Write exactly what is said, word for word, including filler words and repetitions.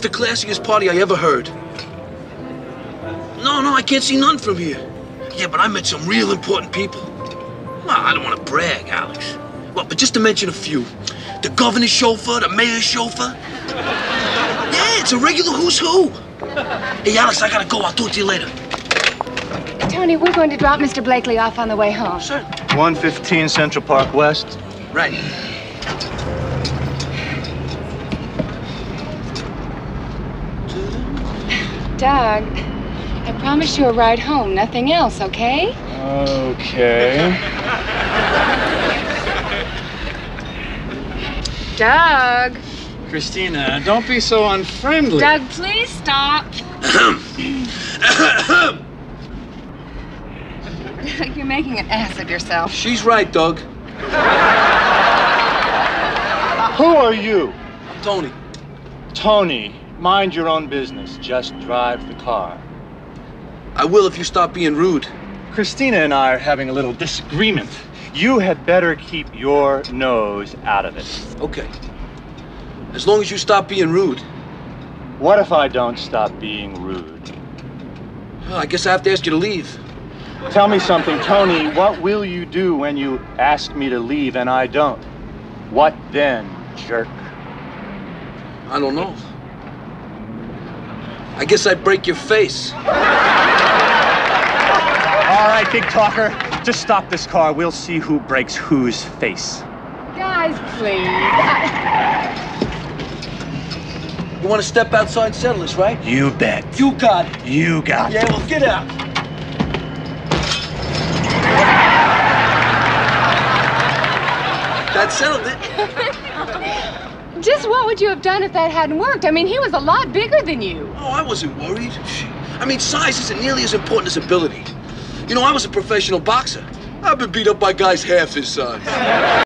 The classiest party I ever heard. No, no, I can't see none from here. Yeah, but I met some real important people. Well, I don't want to brag, Alex. Well, but just to mention a few. The governor's chauffeur, the mayor's chauffeur. Yeah, it's a regular who's who. Hey, Alex, I gotta go. I'll talk to you later. Tony, we're going to drop Mister Blakely off on the way home. Sure. one fifteen Central Park West. Right. Doug, I promise you a ride home, nothing else, okay? Okay. Doug. Christina, don't be so unfriendly. Doug, please stop. You're making an ass of yourself. She's right, Doug. Who are you? Tony. Tony, mind your own business. Just drive the car. I will if you stop being rude. Christina and I are having a little disagreement. You had better keep your nose out of it. Okay. As long as you stop being rude. What if I don't stop being rude? Well, I guess I have to ask you to leave. Tell me something, Tony. What will you do when you ask me to leave and I don't? What then, jerk? I don't know. I guess I'd break your face. All right, big talker. Just stop this car. We'll see who breaks whose face. Guys, please. I... You want to step outside and settle this, right? You bet. You got it. You got it. Yeah, well, get out. That settled it. Just what would you have done if that hadn't worked? I mean, he was a lot bigger than you. Oh, I wasn't worried. I mean, size isn't nearly as important as ability. You know, I was a professional boxer. I've been beat up by guys half his size.